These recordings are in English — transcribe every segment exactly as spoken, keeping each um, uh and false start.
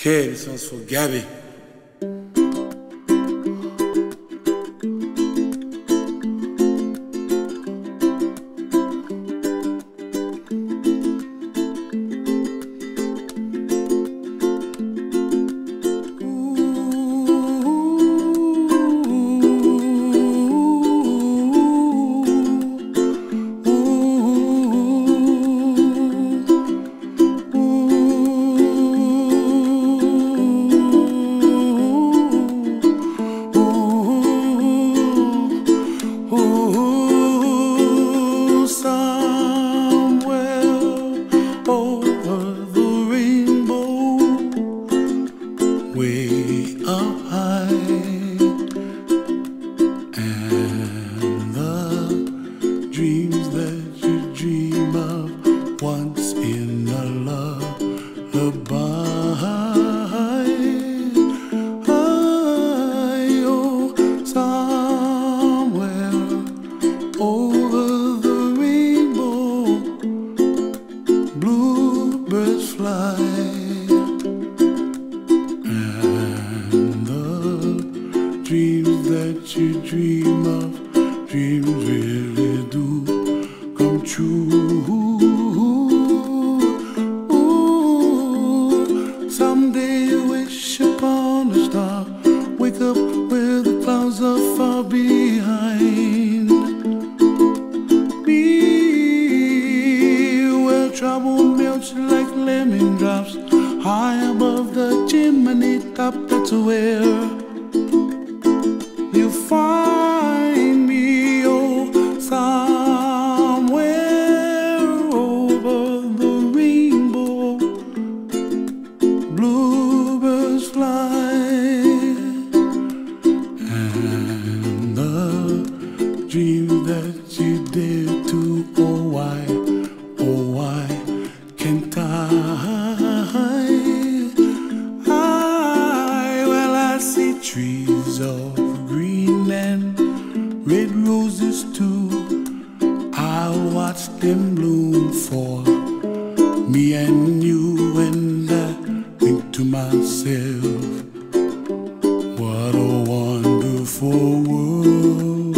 Okay, this one's for Gabby. Way up high, and the dreams that you dream of once in a lullaby. I, oh, somewhere over the rainbow, bluebirds fly. Dreams that you dream of, dreams really do come true. Ooh, someday you wish upon a star, wake up where the clouds are far behind me, where trouble melts like lemon drops, high above the chimney top. That's where you find me, oh, somewhere over the rainbow, bluebirds fly, and the dream that you dare to, oh why, oh why can't I? I, well, I see trees of green and red roses too. I watch them bloom for me and you, and I think to myself, what a wonderful world.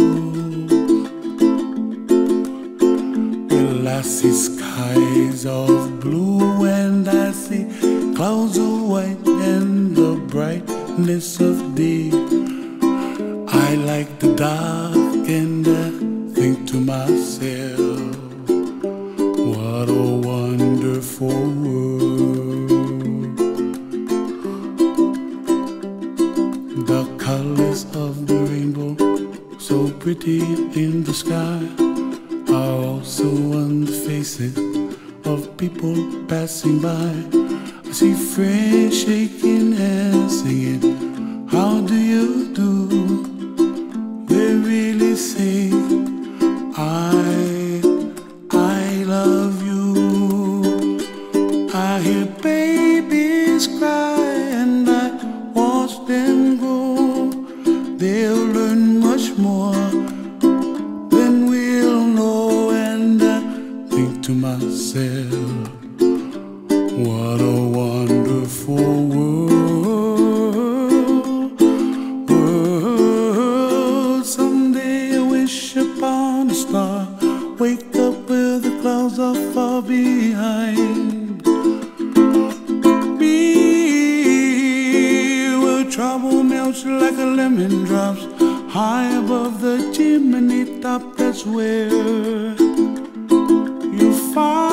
Well, I see skies of blue and I see clouds of white and the brightness of day. I like the dark and I think to myself, what a wonderful world. The colors of the rainbow, so pretty in the sky, are also on the faces of people passing by. I see friends shaking hands singing, how do you do? They really say, I, I love you. I hear babies cry and I watch them grow. They'll learn much more than we'll know, and I think to myself, what a wonderful world. Upon a star, wake up where the clouds are far behind me, where trouble melts like a lemon drops, high above the chimney top. That's where you find